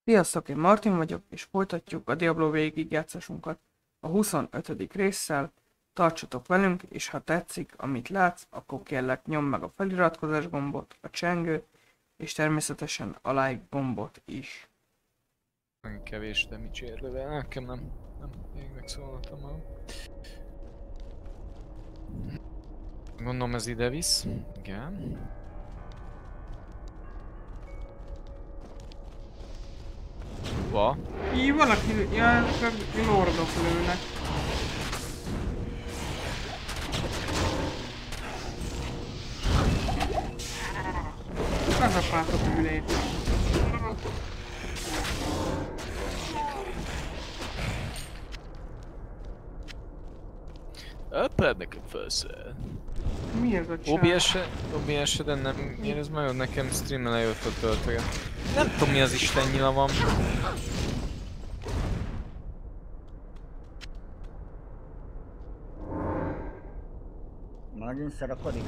Sziasztok, én Martin vagyok, és folytatjuk a Diablo végigjátszásunkat a 25. résszel. Tartsatok velünk, és ha tetszik, amit látsz, akkor kérlek nyomd meg a feliratkozás gombot, a csengőt, és természetesen a like gombot is. Nagyon kevés damage érve, de nekem nem még megszólaltam már. Gondolom ez ide visz. Igen. Va. Így valaki, ezek lordok lőnek. Az a pátok ülét. Öpred nekem felszél. Mi ez a csár? OBS-eden nem érez majd, nekem streamen lejött a töltöget. Nem tudom mi az isten nyila van. Nagyon szarakodik.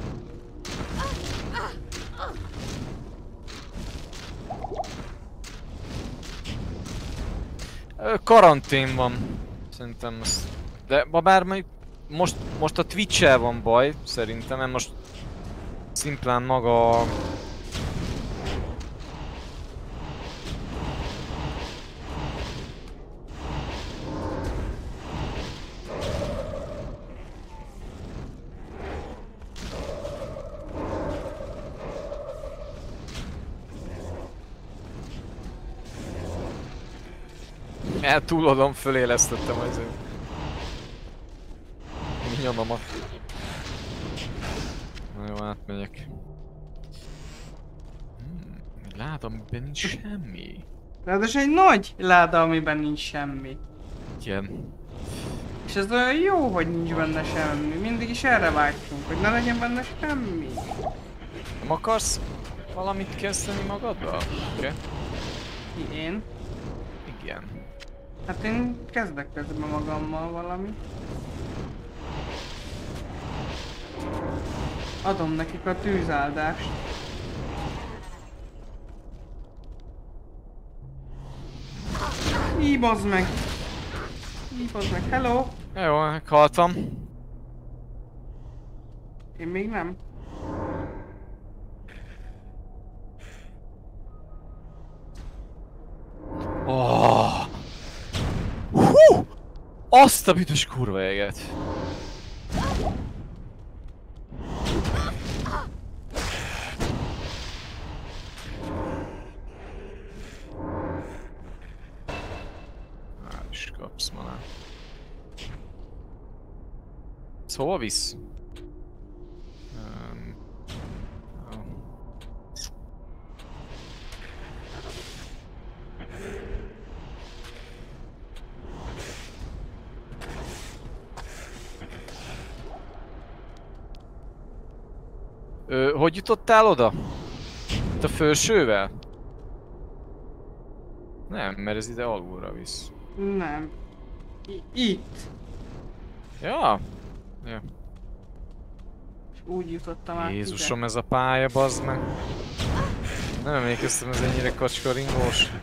Karantén van. Szerintem az... De bár majd most a Twitch-el van baj, szerintem, mert most szimplán maga... Túlodom, fölélesztettem azért. Minyonomat. Na jó, átmegyek. Láda, amiben nincs semmi. Ráadásul egy nagy láda, amiben nincs semmi. Igen. És ez olyan jó, hogy nincs benne semmi. Mindig is erre vágytunk, hogy ne legyen benne semmi. Nem akarsz valamit kezdeni magaddal? Oké. Én? Igen. Hát én kezdek közben magammal valamit. Adom nekik a tűzáldást. Így bazd meg! Így bazd meg, hello! Jó, meghaltam. Én még nem. Oh. Hú! Azt a büdös kurva éget. Már is kapsz maná. Szóval visz? Hogy jutottál oda? Itt a felsővel? Nem, mert ez ide alulra visz. Nem. Itt. Ja. Ja. És úgy jutottam át Jézusom, ez a pálya, bazd meg. Nem emlékeztem, ez ennyire kacskaringós.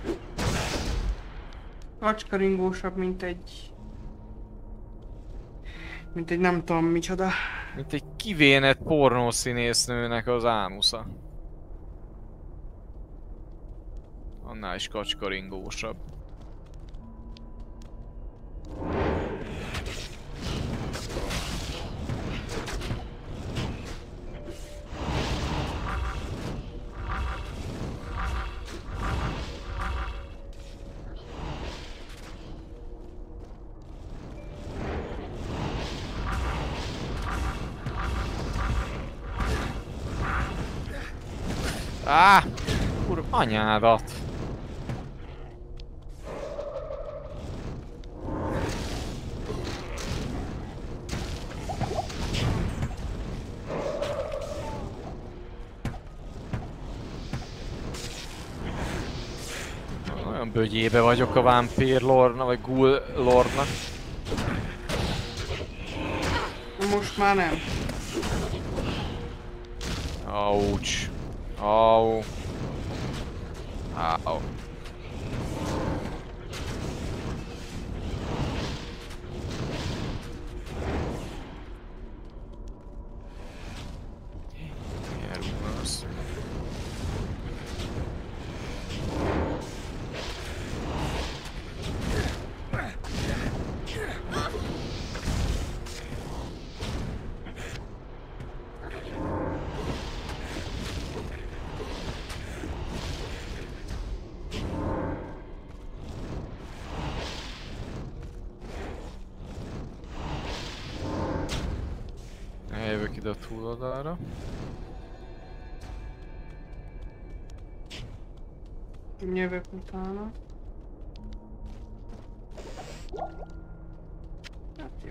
Kacskaringósabb, mint egy nem tudom micsoda. Mint egy kivénett pornószínésznőnek az ámusza. Annál is kacskaringósabb. Kurva anyádat! Olyan bögyébe vagyok a vámpír lordnak, vagy ghoul lordnak. Most már nem. Ouch. Au. Au. ide a túloldalra. Jövök utána. Hát jó.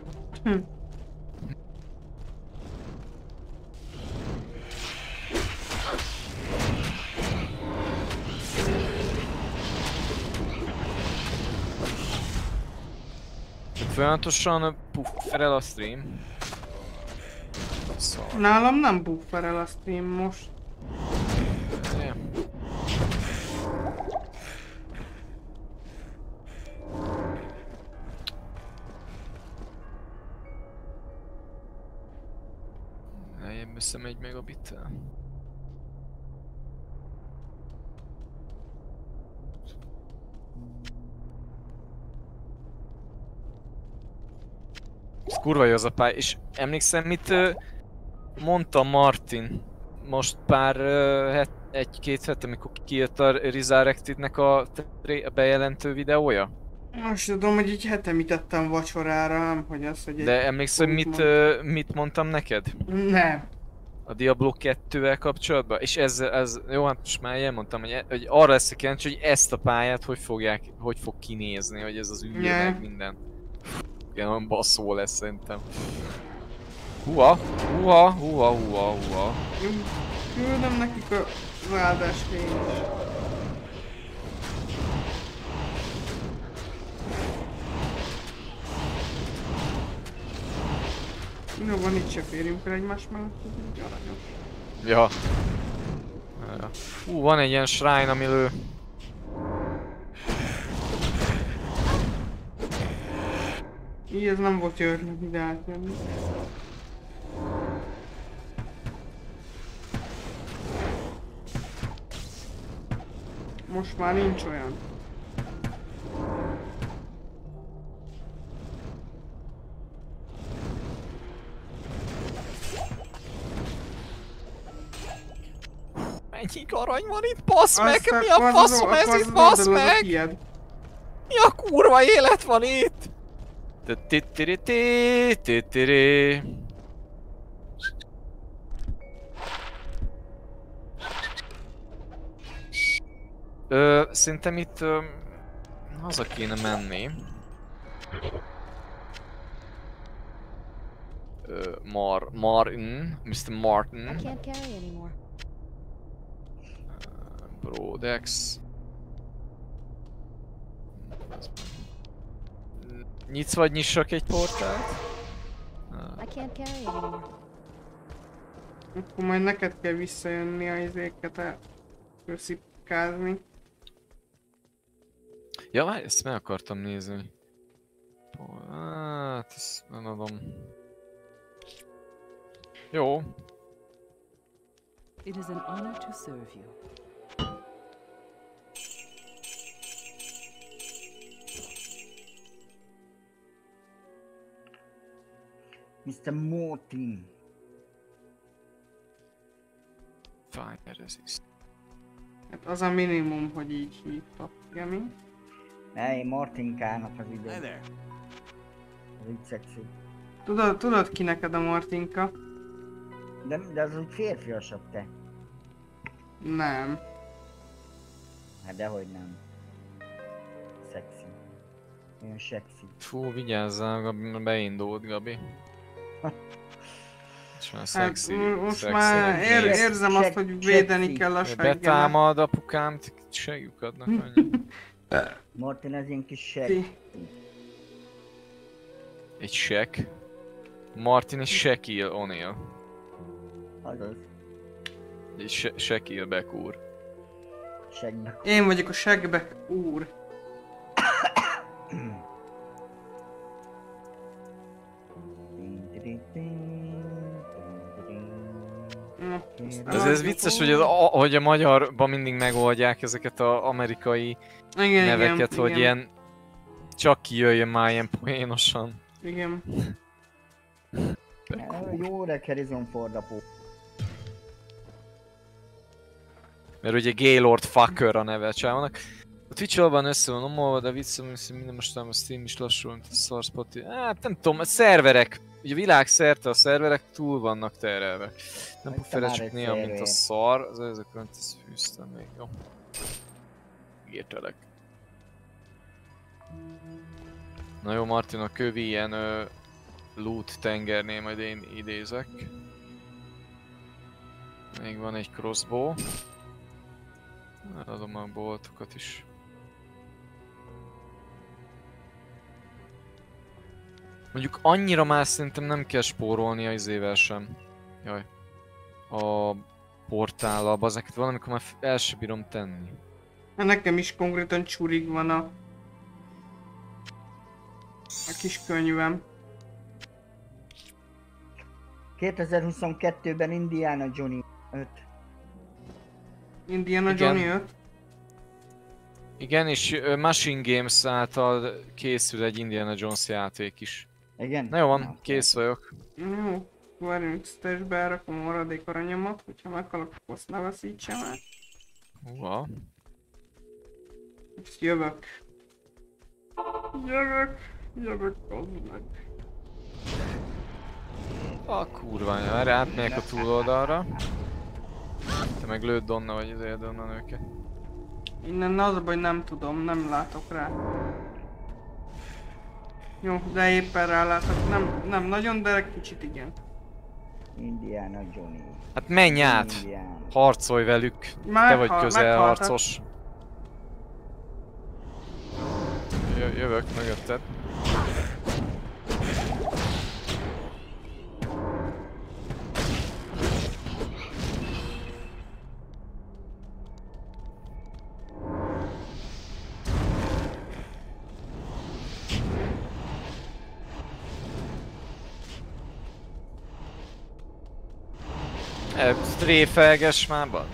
Folyamatosan pufferel a stream. Szóval. Nálam nem bufferel a stream most. Ja. Lejjebb összemegy meg a bittel. Ez kurva jó az a pály, és emlékszem mit mondta Martin most pár egy-két hete, amikor kijött a Resurrected-nek a bejelentő videója? Most tudom, hogy így hetemítettem vacsorára, nem hogy az, hogy egy... De emlékszel, mit mondtam neked? Nem. A Diablo 2-vel kapcsolatban? És ez jó, hát most már elmondtam, hogy arra lesz a kíváncsi, hogy ezt a pályát hogy fog kinézni, hogy ez az űr meg minden. Igen, olyan baszó lesz szerintem. Húha! Küldöm nekik az áldást én is. Jó, van itt se férjünk el egymás mellett, ez így aranyos. Ja. Van egy ilyen shrine, ami lő. Így ez nem volt jörni ide átjönni. Most már nincs olyan. Mennyi arany van itt, basz meg! Mi a faszom ez itt, basz meg! Mi a kurva élet van itt? Szerintem itt haza kéne menni. Martin, Mr. Martin. Brodex. Nyitsz vagy nyissak egy portált? Akkor majd neked kell visszajönni a izéket elszipkázni. Ja, várj, ezt meg akartam nézni. Hát, ezt nem adom. Jó. It is an honor to serve you. Mr. Martin. Fire resist. Hát az a minimum, hogy így hívtak, Gemi. Ne, én Martinkának az idő. Ez így szexi. Tudod ki neked a Martinka? De az úgy férfiasabb te. Nem. Hát dehogy nem. Szexi. Olyan sexy. Fú, vigyázzál, Gabi, mert beindult, Gabi. És már szexi, most szexi, már érzem azt, hogy védeni kell a seggemet. Betámad apukám, se lyukadnak annyi. Martin az ilyen kis seg. Egy sek. Martin és Shaquille O'Neal. Azaz. Egy Shaquille Beck-úr. Segbe. Én vagyok a Segbek úr. Ez vicces, hogy a magyarban mindig megoldják ezeket az amerikai neveket, hogy igen. ilyen csak kijöjjön már ilyen poénosan. Igen. Jó öreg Harrison Ford apó. Mert ugye Gaylord Fucker a neve a csávónak. Twitch-ol van össze van omolva, de viccem, hogy minden most a Steam is lassul, mint a Source. Hát nem tudom, a szerverek, ugye világszerte a szerverek túl vannak terelve. Nem pufferesek néha, mint a szar, az ezekről ezt fűztem még, jó. Értelek. Na jó, Martin, a kövi ilyen loot tengernél majd én idézek. Még van egy crossbow. Adom a boltokat is. Mondjuk annyira már szerintem nem kell spórolni a izével sem. Jaj. A portállal, bazeket valamikor már el sem bírom tenni. Nekem is konkrétan csurig van a kis könyvem. 2022-ben Indiana Johnny 5. Indiana Igen. Johnny 5. Igen, és Machine Games által készül egy Indiana Jones játék is. Igen? Na jó van, kész vagyok. Jó, várjunk, ezt berakom a maradék aranyomat, hogyha meghalok, akkor azt ne veszítsem el. Uha. Most jövök. Jövök, az meg. A kurva, erre átmegyek a túloldalra. Te meg lőd onnan, vagy azért onnan őket. Innen az a baj, nem tudom, nem látok rá. Jó, de éppen rálátok, nem nagyon, de egy kicsit igen. Indiana Johnny. Hát menj át! Indiana. Harcolj velük! Te vagy közelharcos. Jövök mögötted. Tréfelges már van.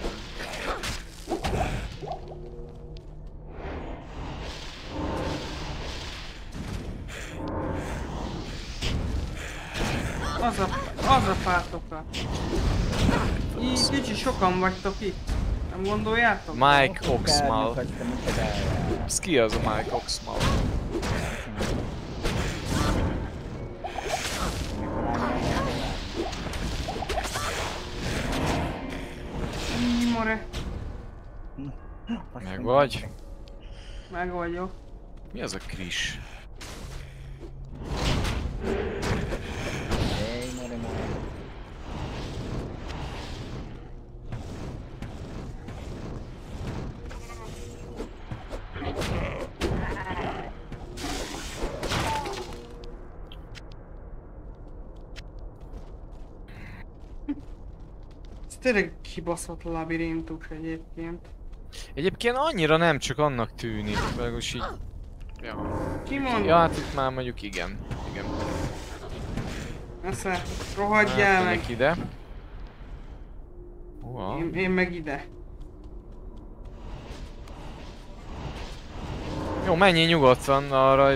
Az a pátoka. Így kicsi sokan vagytok itt. Nem gondoljátok? Mike Oxmal. Kárnyokat, micsoda. Ez ki az a Mike Oxmal? More. Meg vagy? Meg vagyok. Mi az a Kris? Hey, more. Ez tényleg kibaszott labirintus egyébként. Egyébként annyira nem, csak annak tűnik. Legalábbis így... Ja. Ki mondja? Ja, hát itt már mondjuk igen. Igen. Esze, rohadjál meg. Megyek ide. Uha. Én meg ide. Jó, menjél nyugodtan, arra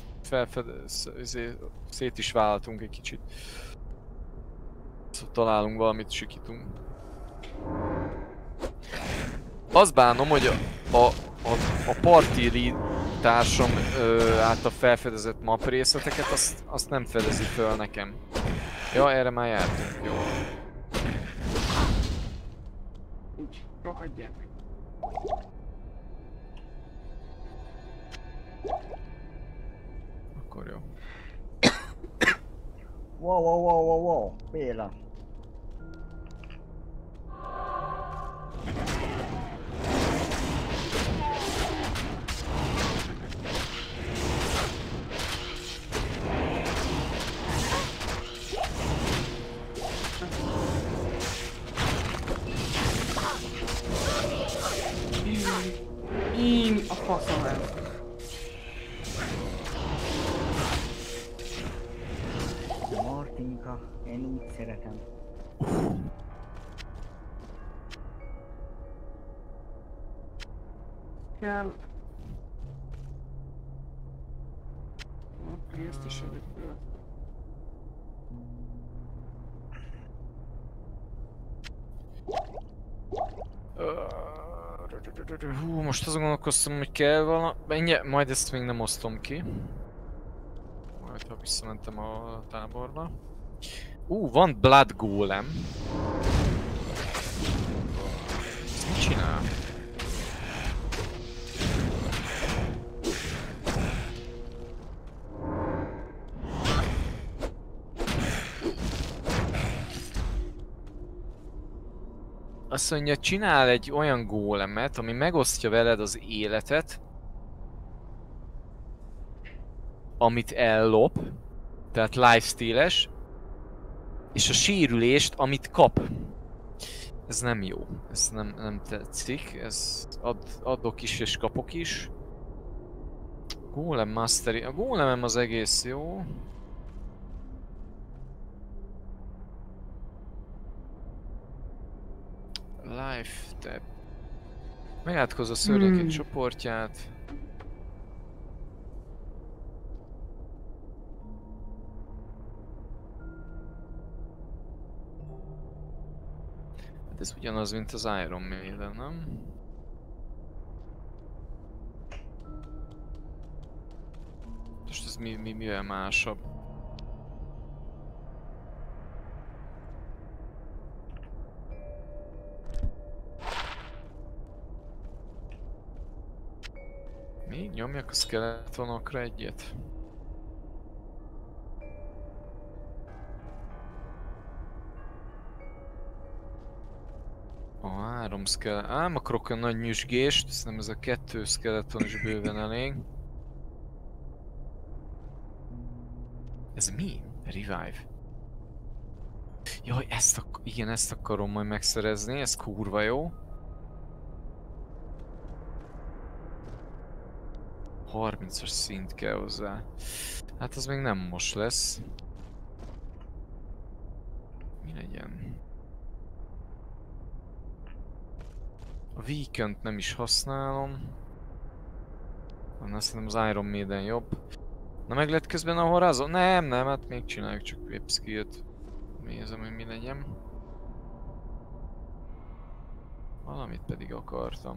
szét is váltunk egy kicsit. Szóval találunk valamit, sikítunk. Azt bánom, hogy a parti társam által felfedezett map részleteket, azt nem fedezi föl nekem. Ja, erre már jártunk, jó. Úgy, rohadjál meg. Akkor jó. Wow, Béla. Én a faszom el. Martinka, én úgy szeretem. Kell. Oké, ezt is előbb. Hú, most azon gondolkoztam, hogy kell valami... Majd ezt még nem osztom ki. Majd ha visszamentem a táborba. Van Blood Golem. Ez mit csinál? Azt mondja, csinál egy olyan gólemet, ami megosztja veled az életet, amit ellop, tehát lifesteal-es, és a sérülést, amit kap. Ez nem jó, ez nem tetszik, ez adok is és kapok is. Golem Mastery, a gólemem az egész jó. Life tab. Megátkozza a szörnyek csoportját. Hát ez ugyanaz, mint az Iron Maiden, nem? Most ez mivel másabb? Még nyomjak a skeletonokra egyet. A 3 skeleton... Nem akarok a nagy nyüzsgést, szerintem ez a 2 skeleton is bőven elég. Ez mi? Revive. Jaj, igen, ezt akarom majd megszerezni, ez kurva jó. 30-as szint kell hozzá. Hát az még nem most lesz. Mi legyen? A Weekend nem is használom. Azt szerintem az Iron Maiden jobb. Na meg lett közben a Horizon? Nem, hát még csináljuk csak épp skillt. Nézem, hogy mi legyen. Valamit pedig akartam.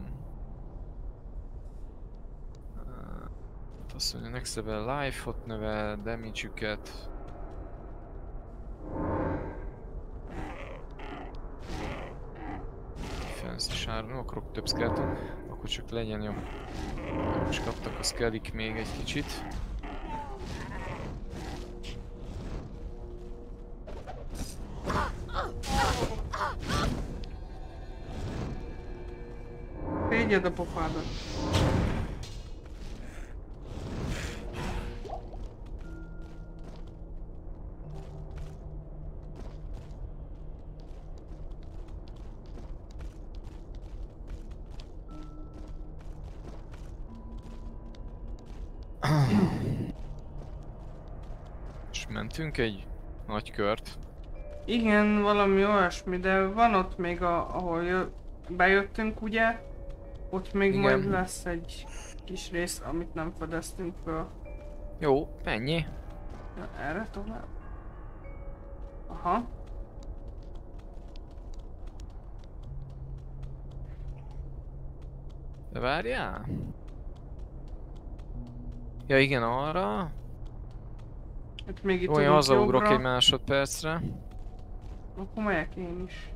Azt mondja, next level life-ot növel, damage-üket. Defense is 3, nem akarok több skeleton, akkor csak legyen jó. Most kaptak a skelik még egy kicsit. Védjed a pofádat. És mentünk egy nagy kört. Igen, valami olyasmi, de van ott még ahol bejöttünk, ugye? Ott még Igen. majd lesz egy kis rész, amit nem fedeztünk föl. Jó, ennyi. Ja, erre tovább? Aha. De várjál? Ja igen, arra. Hát még itt Jó, én tudunk hazaugrok jobbra. egy másodpercre. Akkor megyek én is.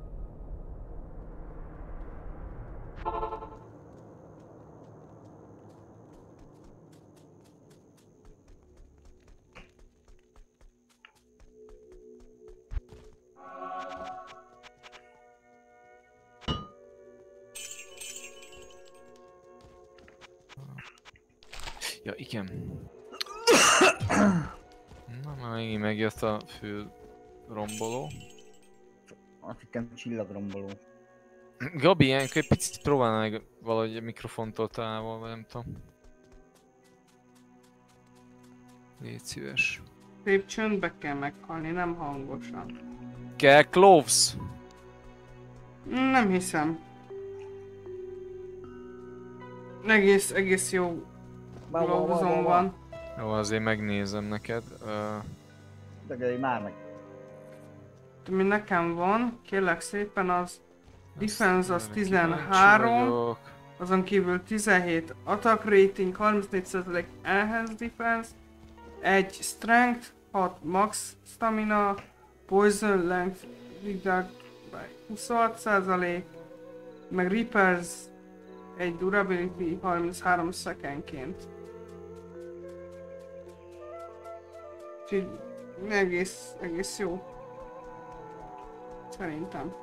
Ja, igen. Na, már megint megjött a fő romboló. Azt hittem csillagromboló. Gabi, ilyenkor egy picit próbálna meg valahogy a mikrofontól távol, vagy nem tudom. Légy szíves. Szép csöndbe kell meghalni, nem hangosan. Kell cloves! Nem hiszem. Egész jó globuzom van. Jó, azért megnézem neked. Dögölj már meg. Ami nekem van, kérlek szépen az Defense az Kíváncsi 13, vagyok. azon kívül 17 attack rating, 34% enhanced defense, 1 strength, 6 max stamina, poison length reduct by 26%, meg repairs egy durability 33 secondként. Úgyhogy egész jó. Szerintem.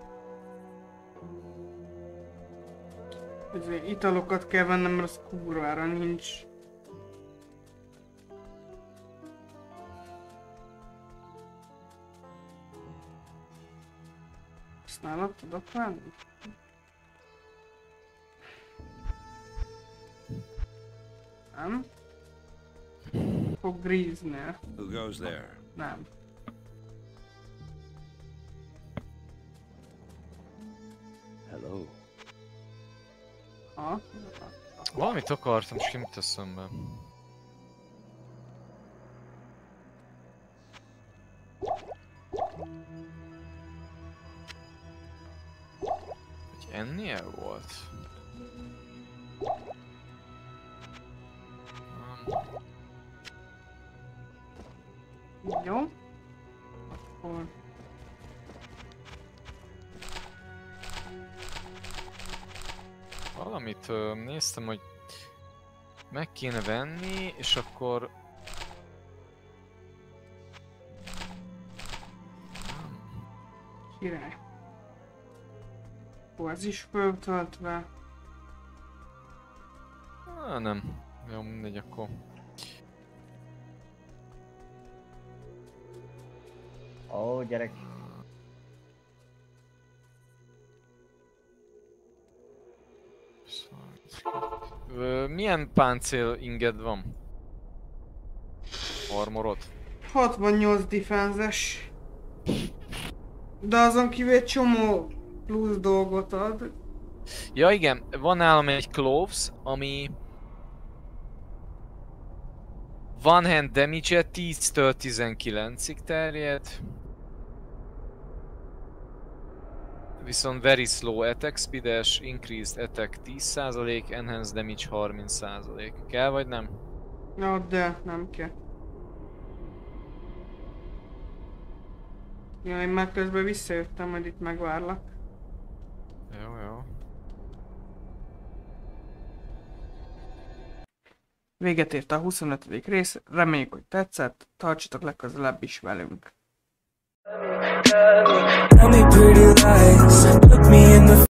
Ezért italokat kell vennem, mert az kurvára nincs. Használat tudok venni? Nem? Fog Greaves-nél. Who goes there? Nem. Hello. Ha? Valamit akartam, és kim eszembe. Hogy ennél volt? Jó. Akkor... Valamit néztem, hogy meg kéne venni, és akkor... Király. Ó, ez is föltöltve. Nem. Jó, mindegy akkor. Ó, gyerek. Milyen páncél inged van? Armorod? 68 defenses. De azon kívül egy csomó plusz dolgot ad. Ja igen, van nálam egy Cloves, ami... One hand damage-e 10-től 19-ig terjed. Viszont very slow attack speed-es, increased attack 10%, enhanced damage 30%. Kell vagy nem? Na, de nem kell. Ja, én már közben visszajöttem, majd itt megvárlak. Jó, jó. Véget ért a 25. rész, reméljük, hogy tetszett, tartsatok legközelebb is velünk. Tell me pretty lies, look me in the